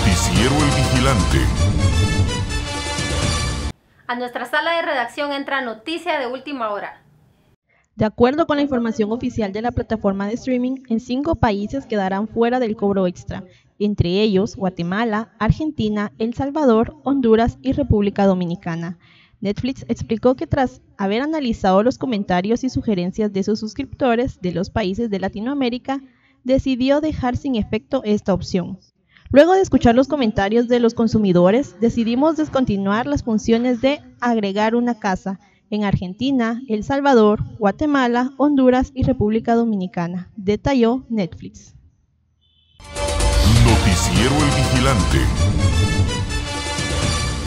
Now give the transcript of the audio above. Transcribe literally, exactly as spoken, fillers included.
Noticiero El Vigilante. A nuestra sala de redacción entra noticia de última hora. De acuerdo con la información oficial de la plataforma de streaming, en cinco países quedarán fuera del cobro extra, entre ellos Guatemala, Argentina, El Salvador, Honduras y República Dominicana. Netflix explicó que tras haber analizado los comentarios y sugerencias de sus suscriptores de los países de Latinoamérica, decidió dejar sin efecto esta opción. Luego de escuchar los comentarios de los consumidores, decidimos descontinuar las funciones de agregar una casa en Argentina, El Salvador, Guatemala, Honduras y República Dominicana, detalló Netflix. Noticiero El Vigilante.